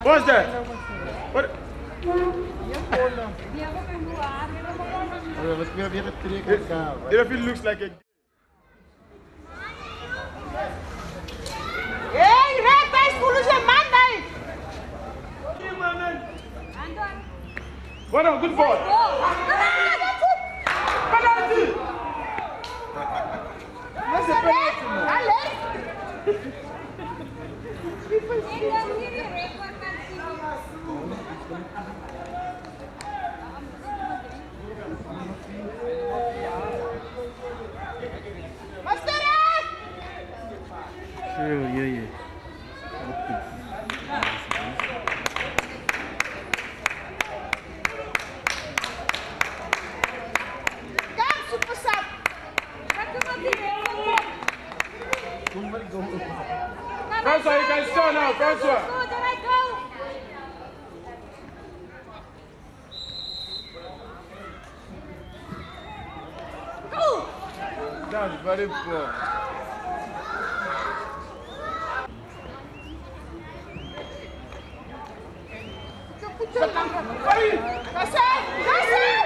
What's that? What? It looks like a... Hey, red guys, foolish man, Well done, good ball. Penalty. What's the penalty, man? Yeah. François, you can start now, François. That's very poor. That's it!